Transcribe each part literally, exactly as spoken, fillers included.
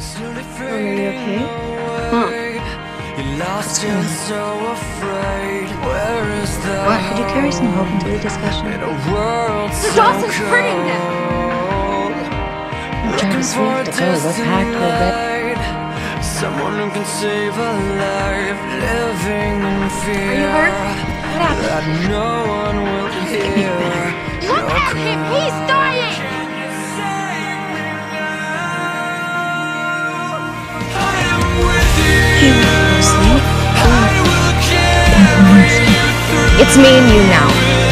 Are you okay? Huh. What's going on? What? Could you carry some hope into the discussion? Dawson's hurting them! I'm trying to sweep the code. We're packed, we're ready. Someone who can save a life, living in fear. Are you hurt? What happened? That no one will hear. Look at him! He's dying! You fall asleep? It's me and you now.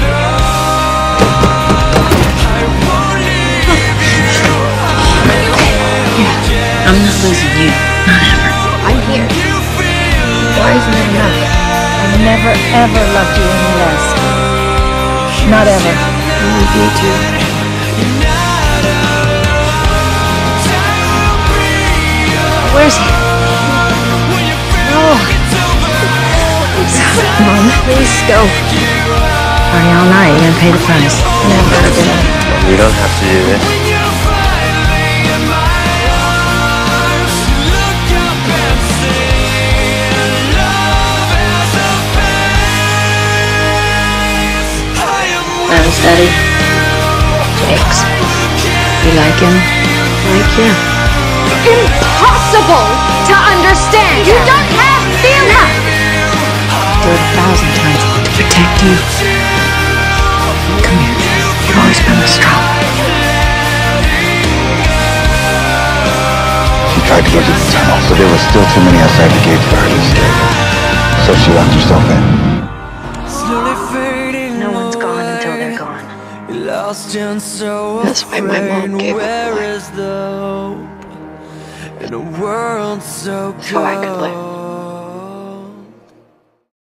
Yeah, I'm not losing you. Not ever. I'm here. Why isn't it enough? I've never, ever loved you any less. Not ever. I love you too. Where's he? Oh. Mom, please go. Party all night, you're gonna pay the price. Never again. We don't have to do this. How's Daddy? Jakes. You like him? Like you. Impossible to understand! You don't have feelings! Do it a thousand times to protect you. Come here. You've always been the strong. She tried to get to the tunnel, but there was still too many outside the gate for her to escape. So she locked herself in. No one's gone until they're gone. That's why my mom gave up Where is the hope in a world so cold? So I could live.